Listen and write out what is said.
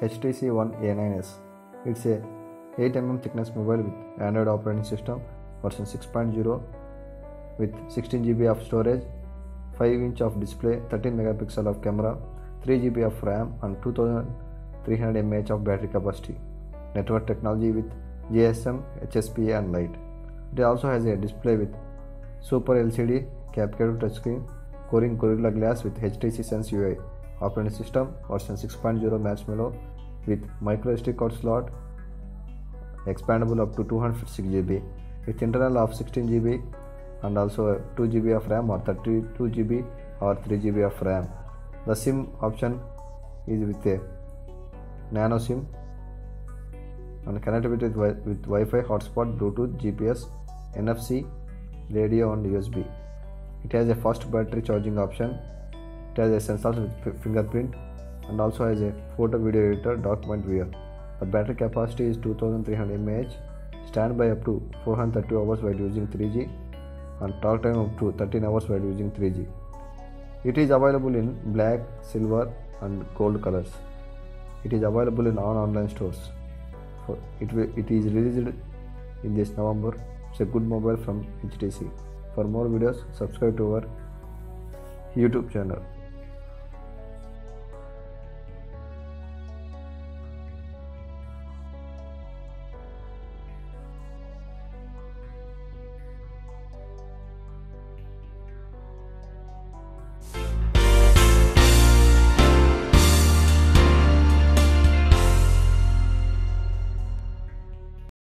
HTC One A9s. It's a 8mm thickness mobile with Android operating system version 6.0 with 16 GB of storage, 5-inch of display, 13 megapixel of camera, 3 GB of RAM and 2300 mAh of battery capacity. Network technology with GSM, HSPA and Lite. It also has a display with Super LCD, Capture touchscreen, Corning Gorilla Glass with HTC Sense UI. Operating system version 6.0 Marshmallow with micro SD card slot, expandable up to 256 GB with internal of 16 GB and also 2 GB of RAM or 32 GB or 3 GB of RAM. The SIM option is with a nano SIM and connectivity with Wi-Fi, hotspot, Bluetooth, GPS, NFC, radio and USB. It has a fast battery charging option. It has a sensor with fingerprint and also has a photo video editor, document viewer. The battery capacity is 2300 mAh, standby up to 430 hours while using 3G and talk time up to 13 hours while using 3G. It is available in black, silver and gold colors. It is available in all online stores. It is released in this November. It's a good mobile from HTC. For more videos, subscribe to our YouTube channel.